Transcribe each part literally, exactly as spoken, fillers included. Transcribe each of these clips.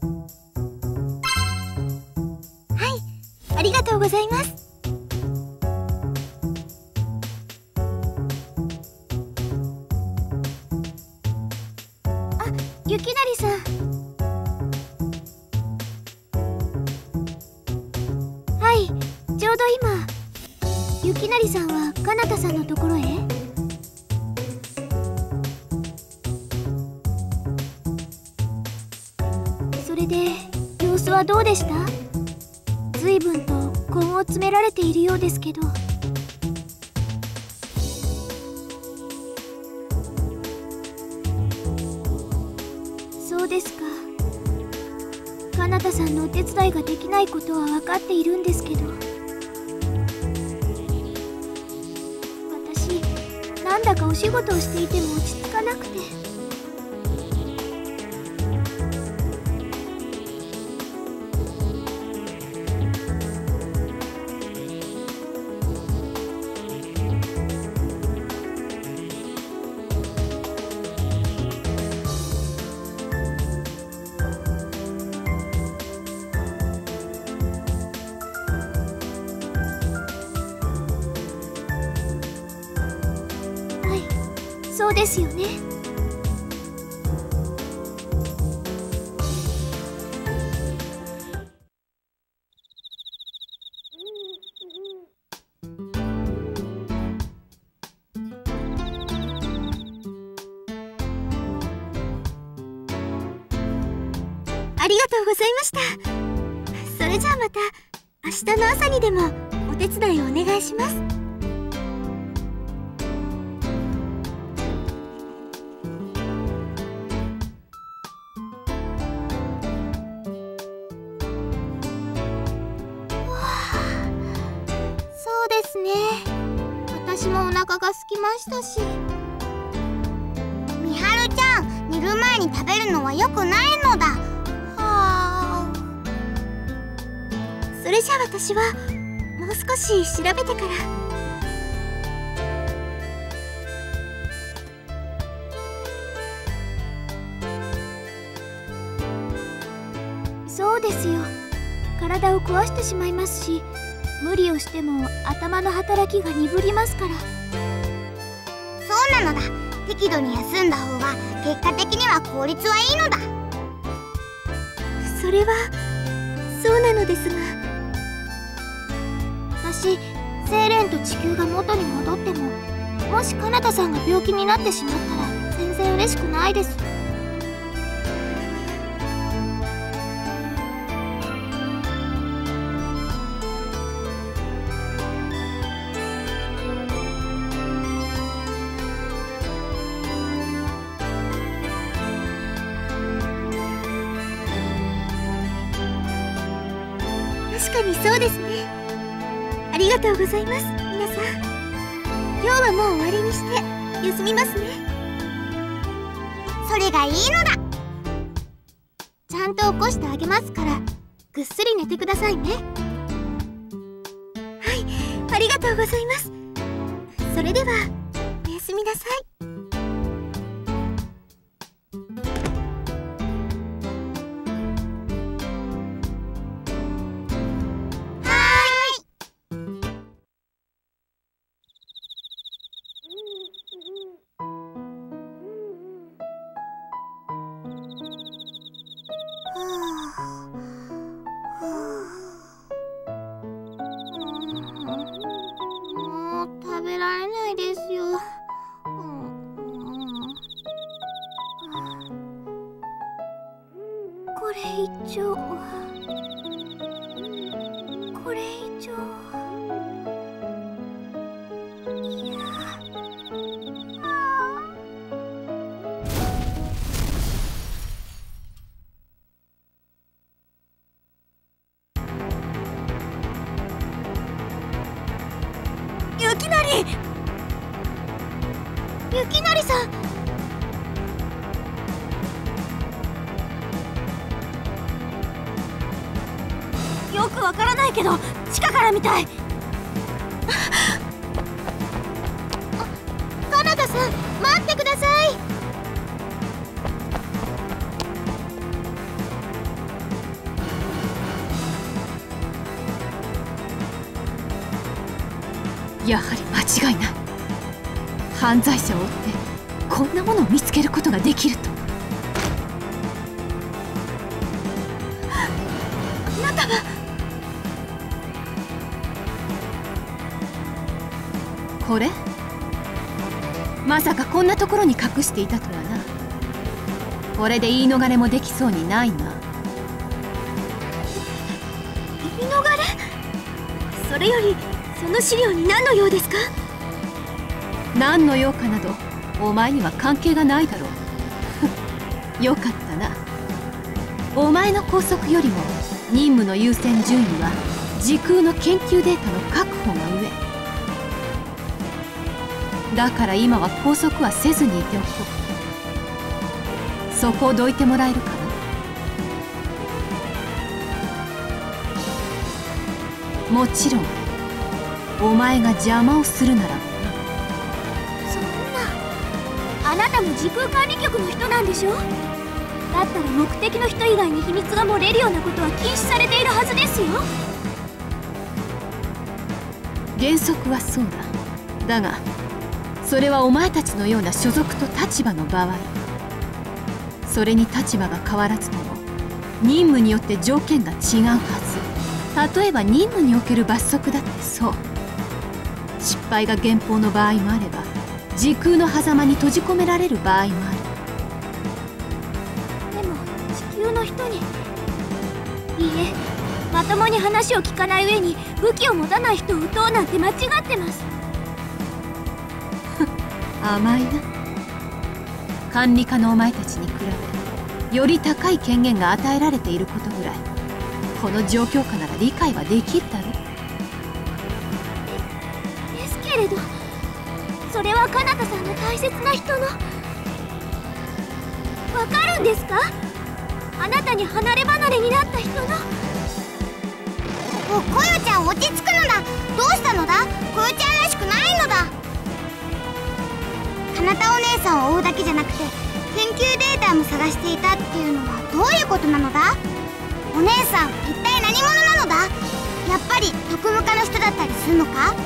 はい、ありがとうございます。あ、雪成さん。はい、ちょうど今雪成さんはかなたさんのところへ？それで様子はどうでした？随分と根を詰められているようですけど。そうですか。かなたさんのお手伝いができないことは分かっているんですけど、私なんだかお仕事をしていても落ち着かなくて。そうですよね。ありがとうございました。それじゃあまた明日の朝にでもお手伝いをお願いします。そうですね。私もお腹が空きましたし。 みはるちゃん、寝る前に食べるのは良くないのだ。はあ。 それじゃあ私はもう少し調べてから。そうですよ。体を壊してしまいますし、無理をしても頭の働きが鈍りますから。 そうなのだ。適度に休んだ方が結果的には効率はいいのだ。 それはそうなのですが、私セイレーンと地球が元に戻っても、もしカナタさんが病気になってしまったら全然嬉しくないです。確かにそうですね。ありがとうございます、皆さん。今日はもう終わりにして休みますね。 それがいいのだ。 ちゃんと起こしてあげますから、ぐっすり寝てくださいね。はい、ありがとうございます。それではおやすみなさい。これ以上これ以上いや雪成雪成さん、よくわからないけど地下からみたい。カナダさん、待ってください。 やはり間違いない。犯罪者を追ってこんなものを見つけることができると。 あなたは。 これまさかこんなところに隠していたとはな。これで言い逃れもできそうにないな。 言い逃れ？それよりその資料に何の用ですか？ 何の用かなどお前には関係がないだろう。よかったな。お前の拘束よりも任務の優先順位は時空の研究データの確保が上だから、今は拘束はせずにいておこう。そこをどいてもらえるかな。もちろんお前が邪魔をするならばな。 そんな、あなたも時空管理局の人なんでしょ？だったら目的の人以外に秘密が漏れるようなことは禁止されているはずですよ。 原則はそうだ。だがそれはお前たちのような所属と立場の場合。それに立場が変わらずとも任務によって条件が違うはず。例えば任務における罰則だってそう。失敗が原稿の場合もあれば時空の狭間に閉じ込められる場合もある。 でも地球の人に。いいえ、まともに話を聞かない上に武器を持たない人を撃とうなんて間違ってます。 甘いな。管理課のお前たちに比べより高い権限が与えられていることぐらいこの状況下なら理解はできるだろう。 ですけれど、それは彼方さんの大切な人の。わかるんですか？あなたに離れ離れになった人の。 お、こよちゃん落ち着くのだ。どうしたのだ？こよちゃんらしくないのだ。かなたお姉さんを追うだけじゃなくて研究データも探していたっていうのはどういうことなのだ？お姉さん一体何者なのだ？やっぱり特務課の人だったりするのか？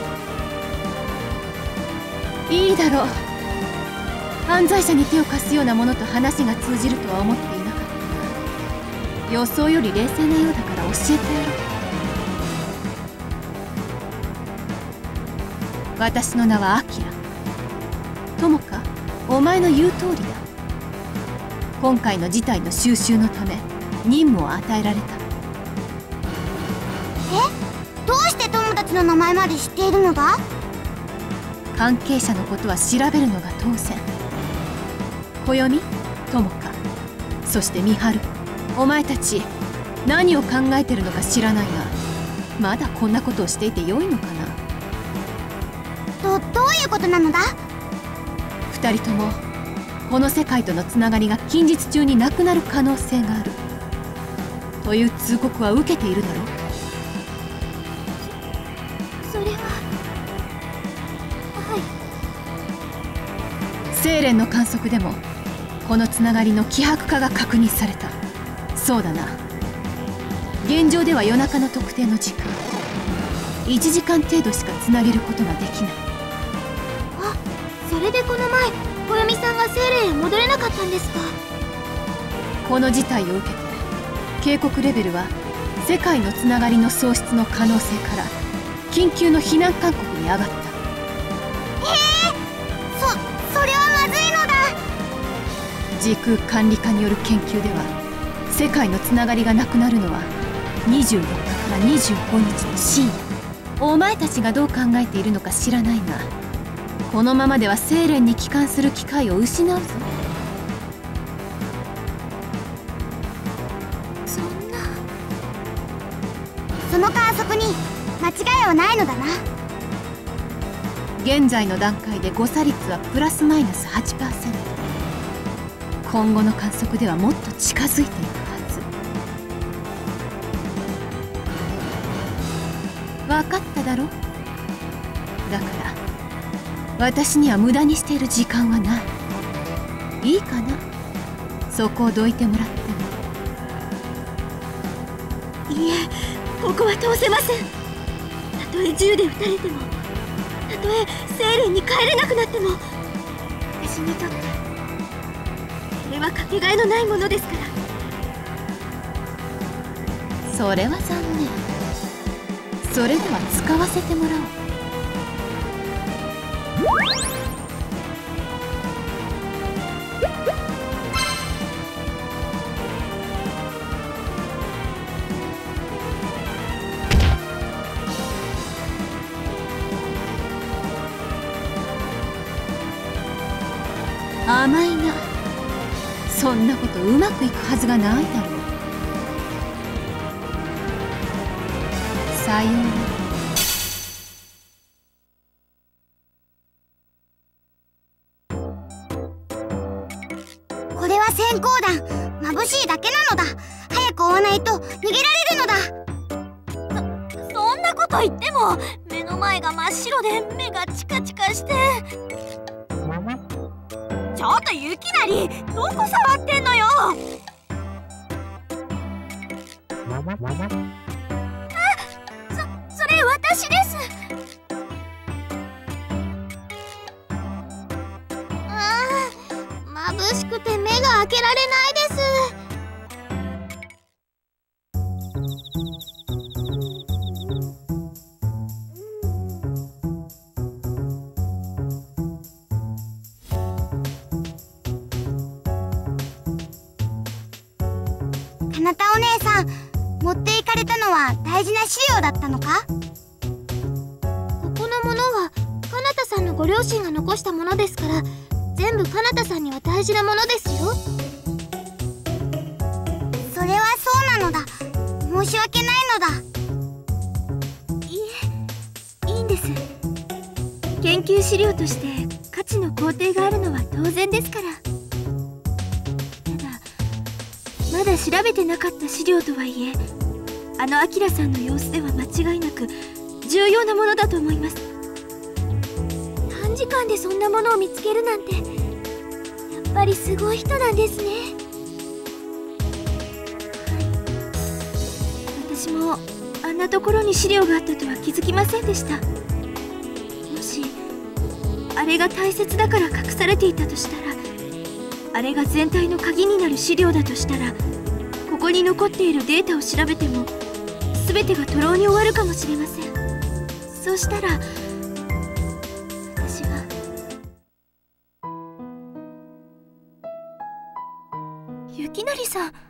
いいだろう。犯罪者に手を貸すようなものと話が通じるとは思っていなかったが、予想より冷静なようだから教えてやろう。私の名はアキラ。友か、お前の言う通りだ。今回の事態の収拾のため任務を与えられた。 え、どうして友達の名前まで知っているのだ？ 関係者のことは調べるのが当然。暦、友か、そして美晴、お前たち何を考えてるのか知らないが、まだこんなことをしていてよいのかな。 ど、どういうことなのだ？ 二人ともこの世界とのつながりが近日中になくなる可能性があるという通告は受けているだろう。 それは。はい。 セーレンの観測でもこのつながりの希薄化が確認された。そうだな。現状では夜中の特定の時間いちじかん程度しかつなげることができない。 あ、それでこの前暦さんがセーレンへ戻れなかったんですか？ この事態を受けて警告レベルは世界のつながりの喪失の可能性から緊急の避難勧告に上がった。 ええー、そそれはまずいのだ。 時空管理課による研究では世界のつながりがなくなるのはにじゅうよっかからにじゅうごにちの深夜。お前たちがどう考えているのか知らないが、このままではセーレンに帰還する機会を失うぞ。 そんな。 その観測に間違いはないのだな。 現在の段階で誤差率はプラスマイナス はちパーセント。 今後の観測ではもっと近づいていくはず。分かっただろ。だから私には無駄にしている時間はない。いいかな、そこをどいてもらっても。 いいえ、ここは通せません。たとえ銃で撃たれてもたとえセイレンに帰れなくなっても、私にとってそれはかけがえのないものですから。 それは残念。それでは使わせてもらおう。甘いな。そんなことうまくいくはずがないだろう。さようなら。 これは閃光弾。眩しいだけなのだ。早く追わないと逃げられるのだ。そ、そんなこと言っても、目の前が真っ白で目がチカチカして。ちょっと雪なり、どこ触ってんのよ。あ、そ、それ私です。 ああ、眩しくて目が開けられないです。かなたお姉さん、持っていかれたのは大事な資料だったのか？ここのものはかなたさんのご両親が残したものですから、全部かなたさんには大事なものですよ。それはそうなのだ。申し訳ないのだ。 いえ、いいんです。研究資料として価値の肯定があるのは当然ですから。まだ調べてなかった資料とはいえ、あのアキラさんの様子では間違いなく重要なものだと思います。短時間でそんなものを見つけるなんて、やっぱりすごい人なんですね。はい、私もあんなところに資料があったとは気づきませんでした。もしあれが大切だから隠されていたとしたら、あれが全体の鍵になる資料だとしたら、ここに残っているデータを調べても全てが徒労に終わるかもしれません。そうしたら私は雪成さん。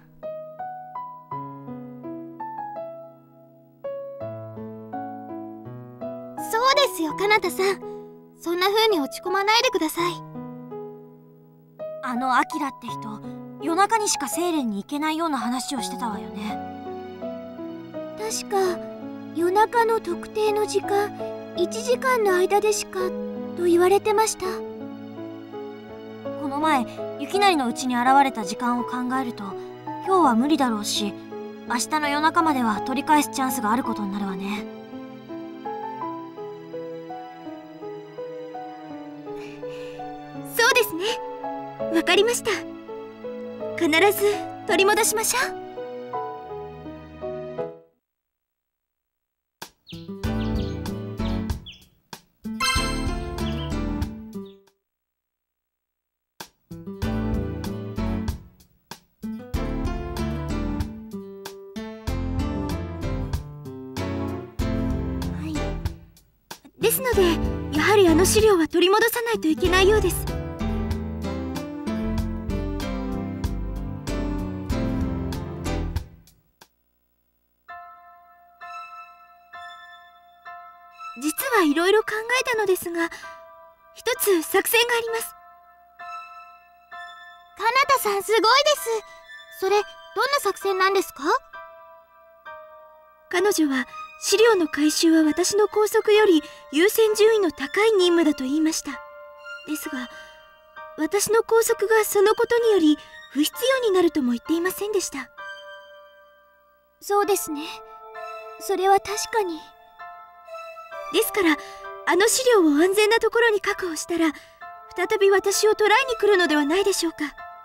そうですよ、かなたさん。そんな風に落ち込まないでください。 あのアキラって人、夜中にしかセイレンに行けないような話をしてたわよね。確か夜中の特定の時間、いちじかんの間でしかと言われてました。この前雪成のうちに現れた時間を考えると、今日は無理だろうし、明日の夜中までは取り返すチャンスがあることになるわね。そうですね。わかりました。必ず取り戻しましょう。はい。ですので、やはりあの資料は取り戻さないといけないようです。実はいろいろ考えたのですが、一つ作戦があります。 かなたさん、すごいです。それ、どんな作戦なんですか？ 彼女は資料の回収は私の拘束より優先順位の高い任務だと言いました。ですが、私の拘束がそのことにより不必要になるとも言っていませんでした。そうですね。それは確かに。ですから、あの資料を安全なところに確保したら、再び私を捕らえに来るのではないでしょうか。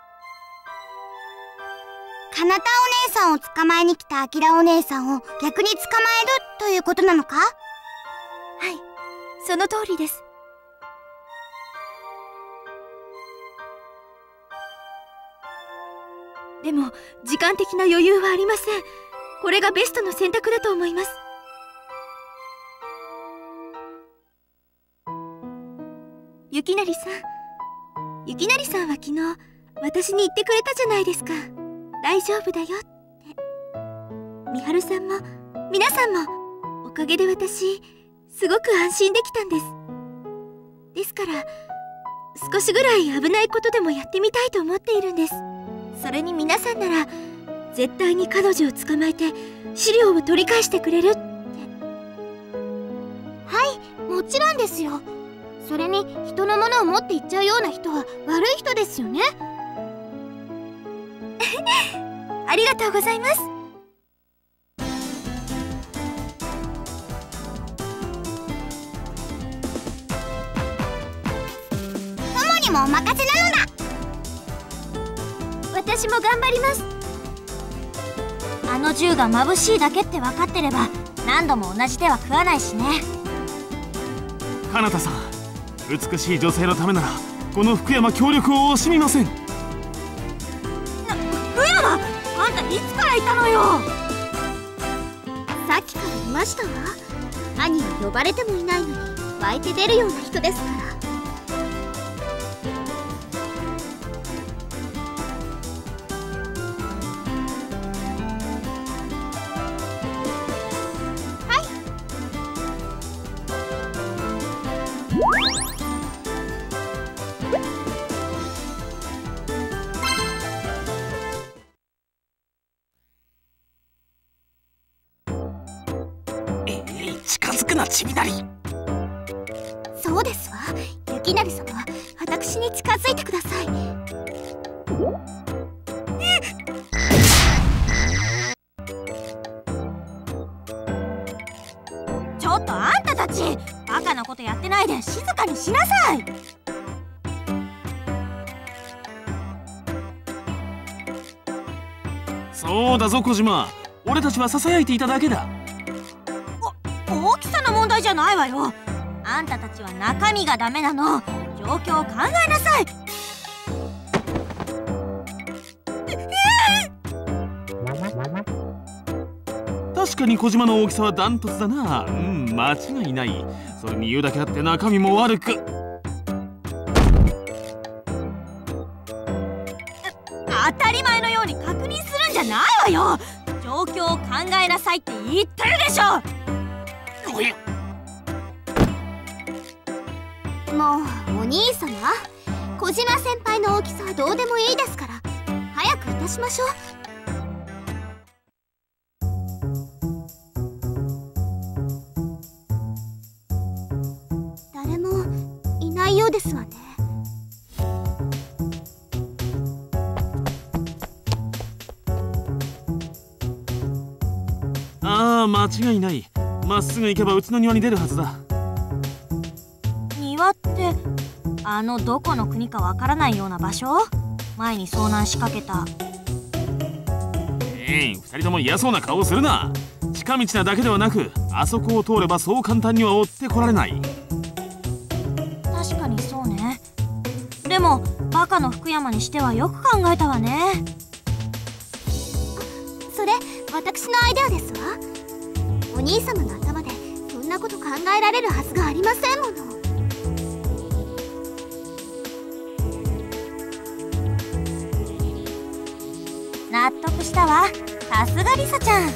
かなたお姉さんを捕まえに来たあきらお姉さんを逆に捕まえるということなのか？はい、 その通りです。でも時間的な余裕はありません。これがベストの選択だと思います。雪成さん、雪成さんは昨日私に言ってくれたじゃないですか。大丈夫だよって。美晴さんも皆さんもおかげで私すごく安心できたんです。ですから少しぐらい危ないことでもやってみたいと思っているんです。それに皆さんなら絶対に彼女を捕まえて資料を取り返してくれるって。 はい、もちろんですよ。それに人のものを持っていっちゃうような人は悪い人ですよね。 ありがとうございます。 友にもお任せなのだ。 私も頑張ります。 あの銃が眩しいだけって分かってれば何度も同じ手は食わないしね。 かなたさん、美しい女性のためならこの福山協力を惜しみません。 な、福山、あんたいつからいたのよ。 さっきからいましたわ。兄は呼ばれてもいないのに湧いて出るような人ですから。 近づくな、ちびなり。 そうですわ。雪成様、私に近づいてください。 ちょっとあんたたち、バカなことやってないで静かにしなさい。 そうだぞ小島、俺たちはささやいていただけだ。 大きさの問題じゃないわよ。あんたたちは中身がダメなの。状況を考えなさい。 確かに小島の大きさはダントツだな。うん、間違いない。それに言うだけあって中身も悪く。 当たり前のように確認するんじゃないわよ。状況を考えなさいって言ってるでしょ。 もうお兄様、小島先輩の大きさはどうでもいいですから早くいたしましょう。誰もいないようですわね。 ああ、間違いない。まっすぐ行けばうちの庭に出るはずだ。 庭ってあのどこの国かわからないような場所？前に遭難しかけた。 ええ、二人とも嫌そうな顔をするな。近道なだけではなく、あそこを通ればそう簡単には追ってこられない。 確かにそうね。でもバカの福山にしてはよく考えたわね。 それ私のアイデアですわ。お兄様の頭でそんなこと考えられるはずがありませんもの。 納得したわ。さすがリサちゃん。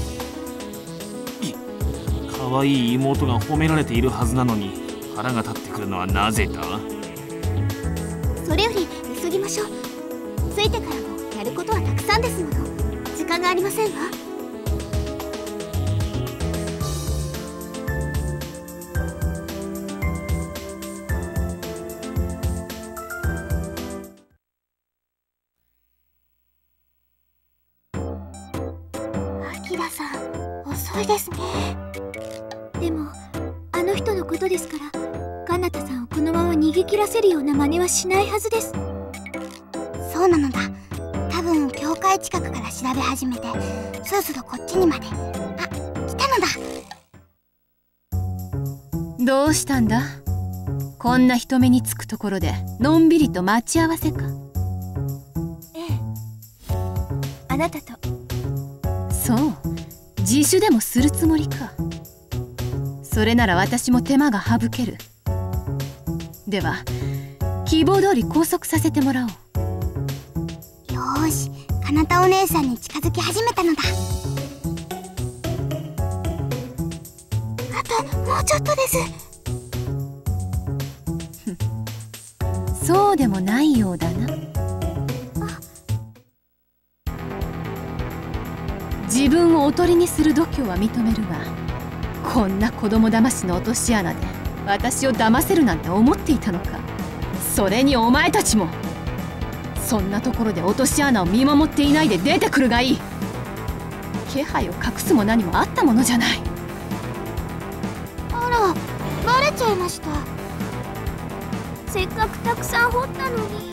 可愛い妹が褒められているはずなのに腹が立ってくるのはなぜだ？ それより急ぎましょう。着いてからもやることはたくさんですもの。時間がありませんわ。アキラさん、遅いですね。でもあの人のことですからカナタさんをこのまま逃げ切らせるような真似はしないはずです。 そうなのだ。多分境界近くから調べ始めて、そろそろこっちにまで。あ、来たのだ。 どうしたんだ？こんな人目につくところでのんびりと待ち合わせか？ ええ、あなたと。 そう、自首でもするつもりか。それなら私も手間が省ける。では希望通り拘束させてもらおう。 よーし、かなたお姉さんに近づき始めたのだ。あともうちょっとです。 そうでもないようだな。自分をおとりにする度胸は認めるが、こんな子供騙しの落とし穴で私を騙せるなんて思っていたのか。それにお前たちもそんなところで落とし穴を見守っていないで出てくるがいい。気配を隠すも何もあったものじゃない。 あら、バレちゃいました。 せっかくたくさん掘ったのに。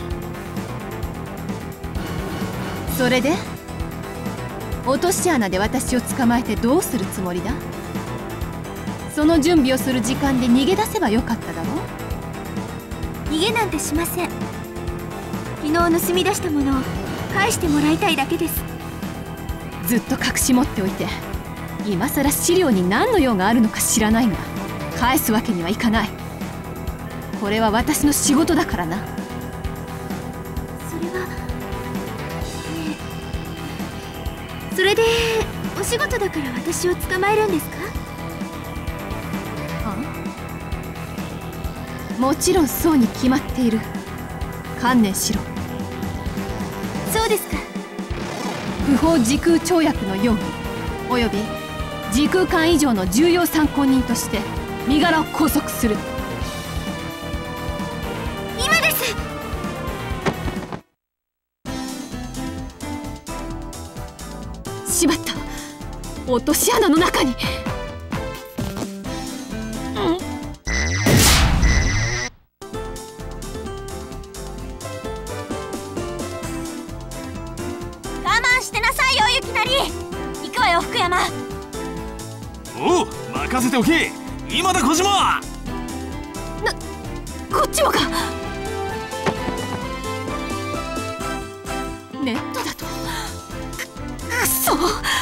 それで落とし穴で私を捕まえてどうするつもりだ？その準備をする時間で逃げ出せばよかっただろう。 逃げなんてしません。昨日盗み出したものを返してもらいたいだけです。 ずっと隠し持っておいて今さら資料に何の用があるのか知らないが、返すわけにはいかない。これは私の仕事だからな。 それは、ねえ、それでお仕事だから私を捕まえるんですか？ もちろんそうに決まっている。観念しろ。 そうですか。 不法時空跳躍の容疑および時空間以上の重要参考人として身柄を拘束する。 今です。 しまった、落とし穴の中に。 福山。 おう、任せておけ。今だ小島。 な、こっちもか。ネットだと。く、くそ。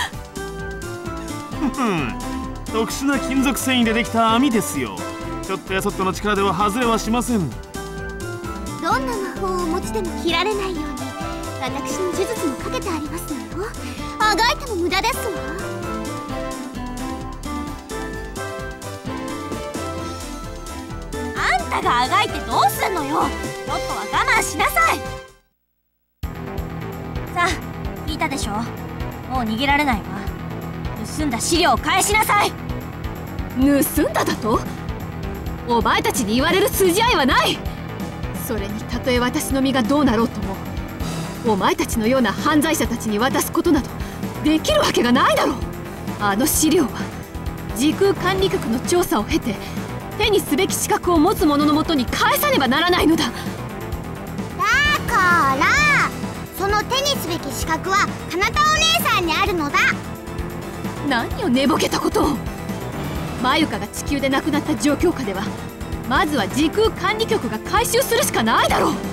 ふん、特殊な金属繊維でできた網ですよ。ちょっとやそっとの力では外れはしません。 どんな魔法をお持ちでも切られないように私の呪術もかけてありますのよ。あがいても無駄ですわ。 あんたがあがいてどうすんのよ。ちょっとは我慢しなさい。さあ、聞いたでしょ。もう逃げられないわ。盗んだ資料を返しなさい。 盗んだだと？お前たちに言われる筋合いはない。それにたとえ私の身がどうなろうとも、お前たちのような犯罪者たちに渡すことなどできるわけがないだろう。あの資料は時空管理局の調査を経て手にすべき資格を持つ者のもとに返さねばならないのだ。 だからその手にすべき資格はかなたお姉さんにあるのだ。 何を寝ぼけたことを。マユカが地球で亡くなった状況下ではまずは時空管理局が回収するしかないだろう。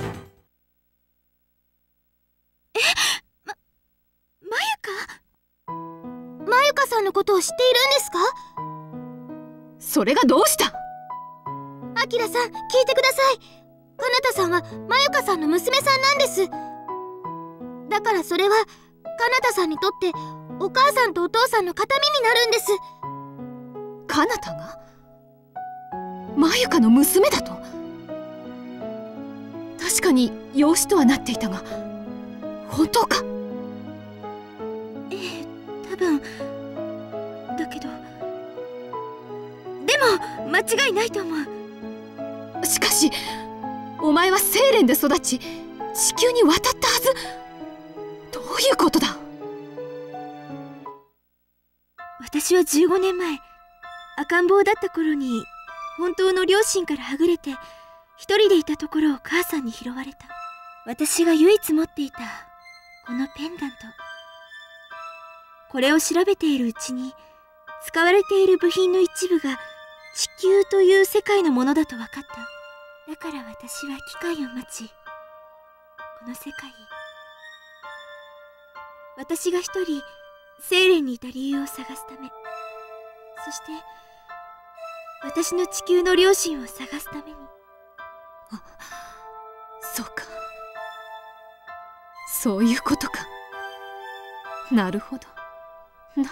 え、ま、マユカマユカさんのことを知っているんですか？ それがどうした？ アキラさん、聞いてください。かなたさんはマユカさんの娘さんなんです。だからそれはかなたさんにとってお母さんとお父さんの形見になるんです。 かなたがマユカの娘だと？確かに養子とはなっていたが本当か？ ええ、多分だけど、でも間違いないと思う。 しかしお前はセーレンで育ち地球に渡ったはず。どういうことだ？ 私はじゅうごねんまえ赤ん坊だった頃に本当の両親からはぐれて一人でいたところを母さんに拾われた。私が唯一持っていたこのペンダント。これを調べているうちに使われている部品の一部が地球という世界のものだと分かった。だから私は機会を待ち、この世界、私が一人セイレンにいた理由を探すため、そして私の地球の両親を探すために。 あ、そうか、そういうことか。なるほど。な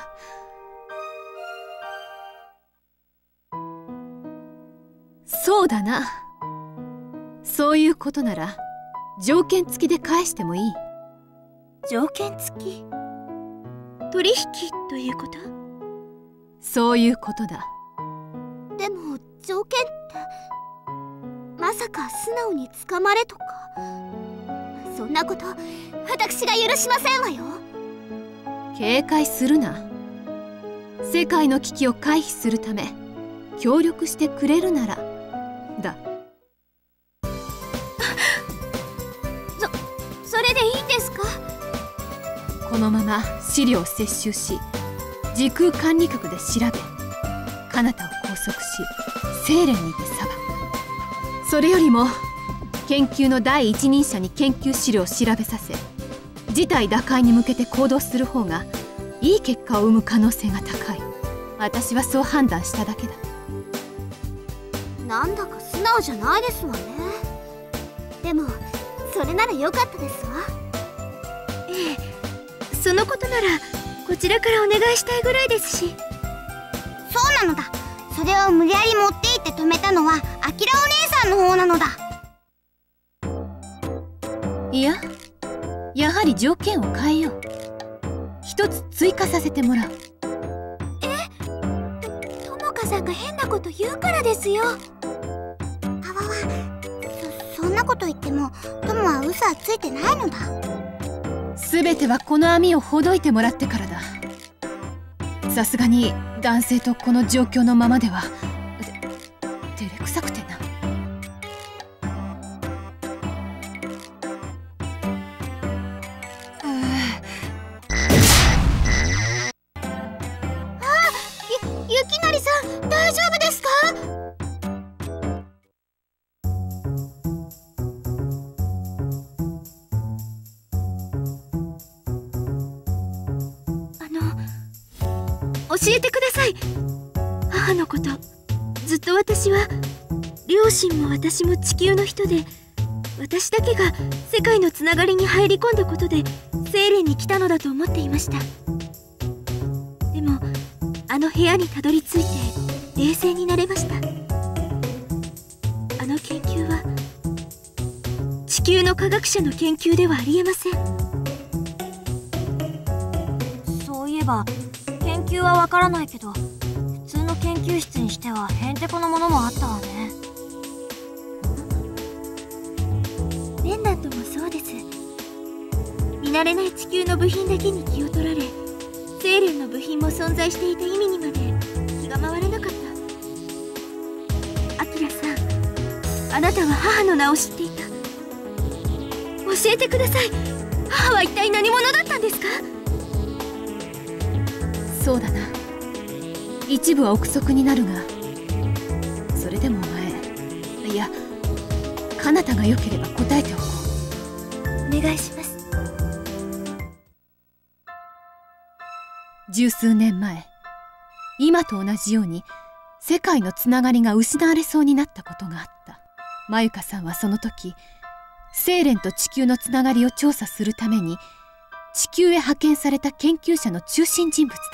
そうだな。そういうことなら条件付きで返してもいい。 条件付き？取引ということ？ そういうことだ。 でも条件ってまさか素直に捕まれとか、そんなこと私が許しませんわよ。 警戒するな。世界の危機を回避するため協力してくれるならだ。 そそれでいいんですか？ このまま資料を接収し、時空管理局で調べ、彼方を拘束し、セイレンにて裁く。それよりも研究の第一人者に研究資料を調べさせ、事態打開に向けて行動する方がいい結果を生む可能性が高い。私はそう判断しただけだ。 なんだか素直じゃないですわね。でもそれなら良かったですわ。 ええ、そのことならこちらからお願いしたいぐらいですし。 そうなのだ。それを無理やり持って行って止めたのはアキラお姉さんの方なのだ。 いや、やはり条件を変えよう。一つ追加させてもらう。 え？ともかさんが変なこと言うからですよ。あわわ、そ、そんなこと言ってもトモは嘘はついてないのだ。 全てはこの網をほどいてもらってからだ。さすがに男性とこの状況のままではて照れくさくてな。 ゆきなりさん、大丈夫ですか？ あの、教えてください。母のこと。ずっと私は両親も私も地球の人で、私だけが世界のつながりに入り込んだことでセイレンに来たのだと思っていました。でもあの部屋にたどり着いて冷静になれました。あの研究は地球の科学者の研究ではありえません。 そういえば研究はわからないけど、普通の研究室にしてはへんてこなものもあったわね。 ペンダントもそうです。見慣れない地球の部品だけに気を取られ、セイレンの部品も存在していた意味にまで気が回らなかった。アキラさん、あなたは母の名を知っていた。教えてください。母は一体何者だったんですか？ そうだな。一部は憶測になるが、それでもお前、いや彼方が良ければ答えておこう。お願いします。 十数年前、今と同じように世界のつながりが失われそうになったことがあった。まゆかさんはその時、セイレンと地球のつながりを調査するために地球へ派遣された研究者の中心人物だった。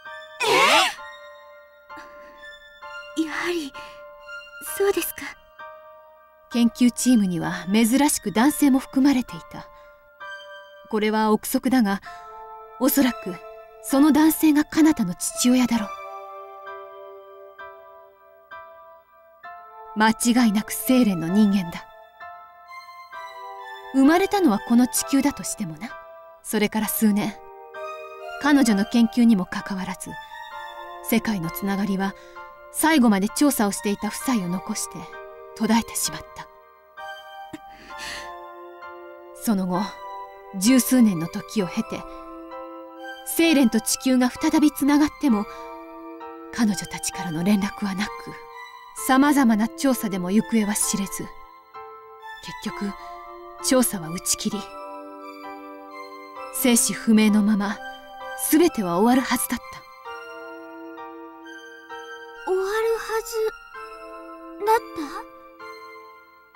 え？やはりそうですか。 研究チームには珍しく男性も含まれていた。これは憶測だが、おそらくその男性が彼方の父親だろう。間違いなくセイレンの人間だ。生まれたのはこの地球だとしてもな。それから数年、彼女の研究にもかかわらず、世界のつながりは最後まで調査をしていた夫妻を残して途絶えてしまった。その後、十数年の時を経て、セイレンと地球が再びつながっても、 彼女たちからの連絡はなく、さまざまな調査でも行方は知れず、結局調査は打ち切り、生死不明のまま全ては終わるはずだった。 終わるはずだった？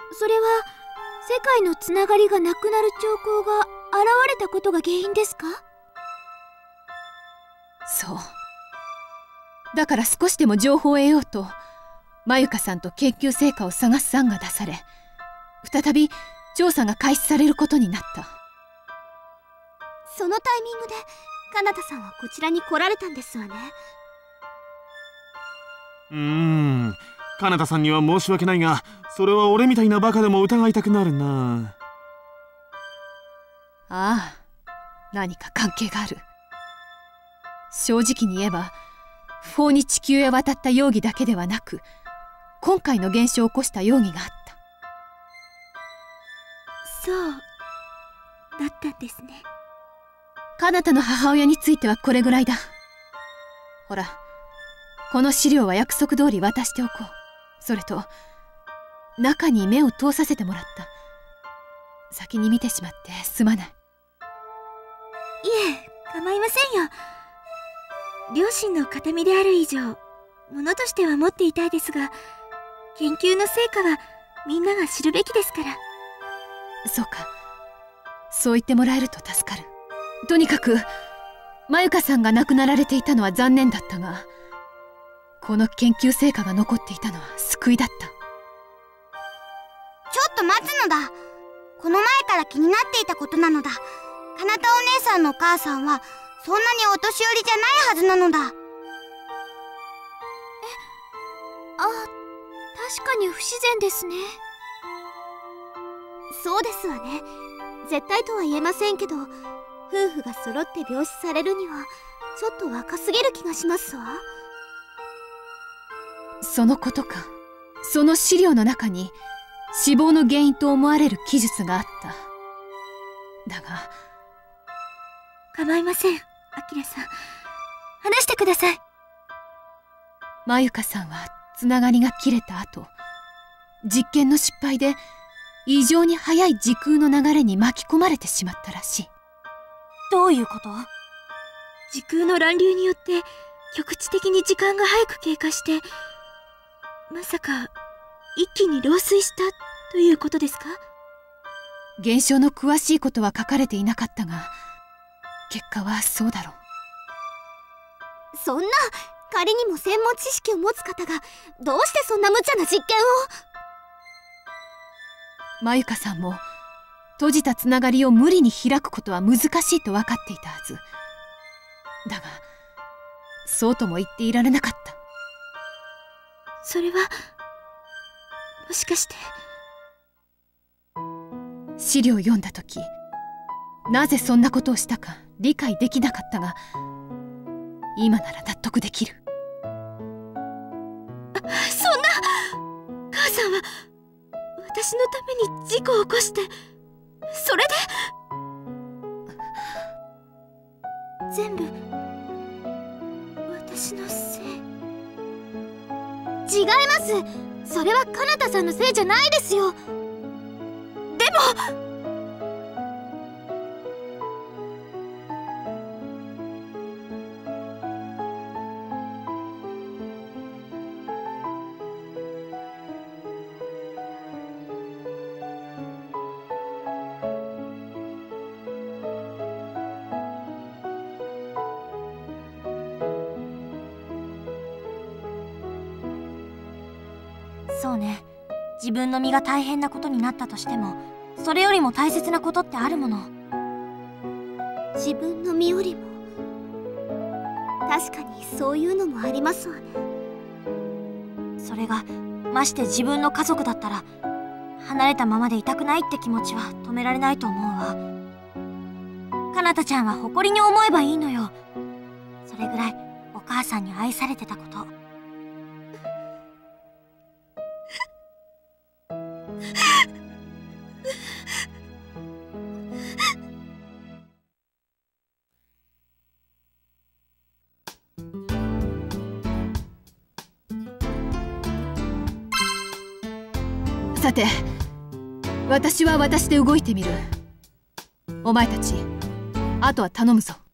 それは世界のつながりがなくなる兆候が現れたことが原因ですか？ そう。だから少しでも情報を得ようと、まゆかさんと研究成果を探す案が出され、再び調査が開始されることになった。 そのタイミングでかなたさんはこちらに来られたんですわね。 うーん、かなたさんには申し訳ないが、それは俺みたいなバカでも疑いたくなるな。 ああ、何か関係がある。正直に言えば、不法に地球へ渡った容疑だけではなく、今回の現象を起こした容疑があった。 そうだったんですね。 かなたの母親についてはこれぐらいだ。ほら、この資料は約束通り渡しておこう。それと中に目を通させてもらった。先に見てしまってすまない。 いえ、構いませんよ。両親の形見である以上、ものとしては持っていたいですが、研究の成果はみんなが知るべきですから。 そうか、そう言ってもらえると助かる。とにかくまゆかさんが亡くなられていたのは残念だったが、この研究成果が残っていたのは救いだった。 ちょっと待つのだ。この前から気になっていたことなのだ。かなたお姉さんのお母さんはそんなにお年寄りじゃないはずなのだ。え、 あ、確かに不自然ですね。そうですわね。絶対とは言えませんけど、夫婦が揃って病死されるにはちょっと若すぎる気がしますわ。 そのことか。その資料の中に死亡の原因と思われる記述があった。だが構いません、アキラさん。話してください。 まゆかさんはつながりが切れた後、実験の失敗で異常に速い時空の流れに巻き込まれてしまったらしい。 どういうこと？ 時空の乱流によって局地的に時間が早く経過して、まさか一気に老衰したということですか？ 現象の詳しいことは書かれていなかったが、結果はそうだろう。 そんな、仮にも専門知識を持つ方がどうしてそんな無茶な実験を。 まゆかさんも閉じたつながりを無理に開くことは難しいと分かっていたはずだが、そうとも言っていられなかった。 それはもしかして。 資料を読んだ時、なぜそんなことをしたか理解できなかったが、今なら納得できる。 そんな、母さんは私のために事故を起こして、それで全部私のせい。違います。それはかなたさんのせいじゃないですよ。でもそうね。自分の身が大変なことになったとしても、それよりも大切なことってあるもの。 自分の身よりも。確かにそういうのもありますわね。 それがまして自分の家族だったら、離れたままでいたくないって気持ちは止められないと思うわ。かなたちゃんは誇りに思えばいいのよ。それぐらいお母さんに愛されてたこと。 さて、私は私で動いてみる。お前たち、あとは頼むぞ。